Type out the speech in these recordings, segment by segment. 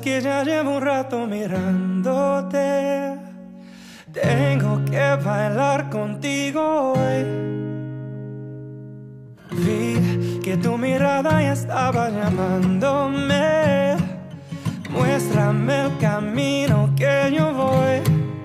que ya llevo un rato mirándote. Tengo que bailar contigo hoy. Vi que tu mirada ya estaba llamándome. Muéstrame el camino que yo voy.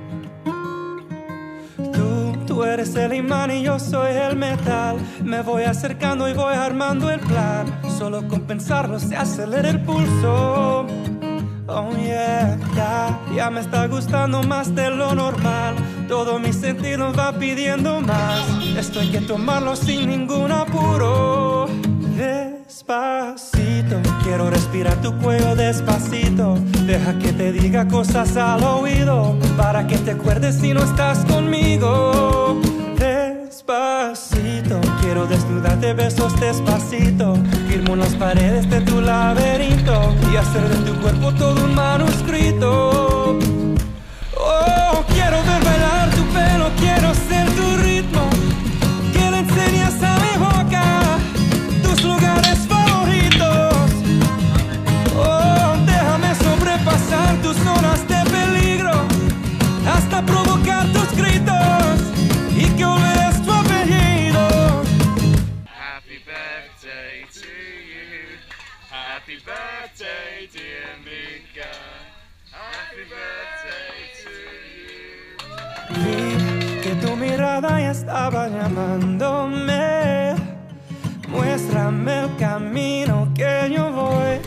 Tú eres el imán y yo soy el metal. Me voy acercando y voy armando el plan. Solo con pensarlo se acelera el pulso. Oh yeah, ya me está gustando más de lo normal. Todo mi sentido va pidiendo más. Esto hay que tomarlo sin ningún apuro. Despacito, quiero respirar tu cuello despacito. Deja que te diga cosas al oído, para que te acuerdes si no estás conmigo. Despacito, quiero desnudarte besos despacito. Firmo en las paredes de tu laberinto y hacer de tu cuerpo todo un manuscrito. Oh, quiero ver bailar tu pelo, quiero ser tu ritmo. Que le enseñes a mi boca tus lugares favoritos. Oh, déjame sobrepasar tus zonas de peligro hasta provocar tus gritos y que olvides tu apellido. Happy birthday to you. Happy birthday, dear Mika. Happy birthday to you. Vi que tu mirada ya estaba llamándome. Muéstrame el camino que yo voy.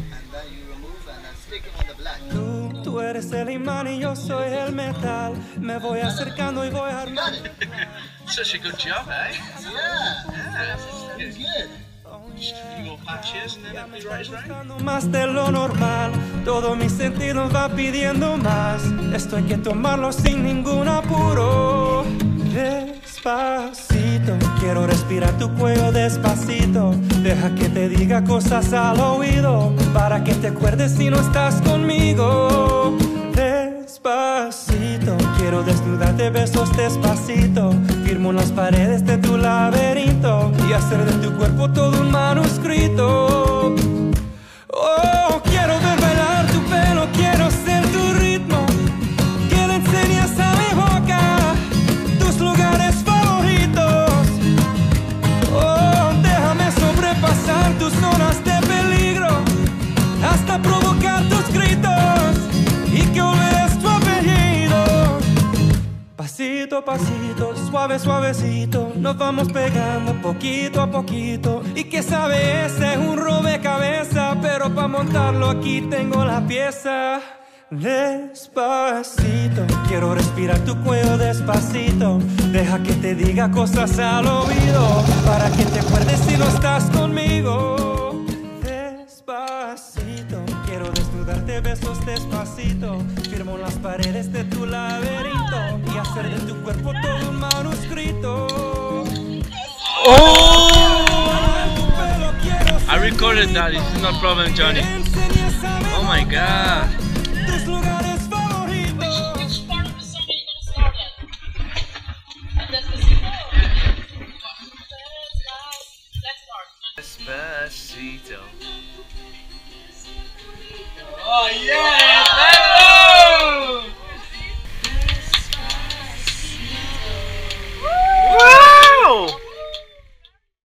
Tú eres el imán y yo soy el metal. Me voy acercando y voy armando. Such a good job, eh? Yeah, It's good. Just a few more patches and then it'll be right as rain. Más de lo normal, todo mi sentido va pidiendo más. Esto hay que tomarlo sin ningún apuro. Despacito, quiero respirar tu cuello despacito. Deja que te diga cosas al oído, para que te acuerdes si no estás conmigo. Despacito, quiero desnudarte besos despacito. Firmo en las paredes de tu laberinto y hacer de tu cuerpo todo un manuscrito. Oh, quiero ver bailar tu pelo, quiero ser tu ritmo. Que le enseñes a mi boca tus lugares favoritos. Oh, déjame sobrepasar tus zonas de peligro hasta provocar tus gritos y que olvides tu apellido. Pasito a pasito, suave suavecito, nos vamos pegando poquito a poquito. Y que sabe, ese es un rompecabezas, pero para montarlo aquí tengo la pieza. Despacito, quiero respirar tu cuello despacito. Deja que te diga cosas al oído, para que te acuerdes si no estás conmigo. Despacito, quiero desnudarte besos despacito. Firmo en las paredes de tu laberinto y hacer de tu cuerpo todo un manuscrito. Oh! I recorded that, it's no problem, Johnny. Oh my god.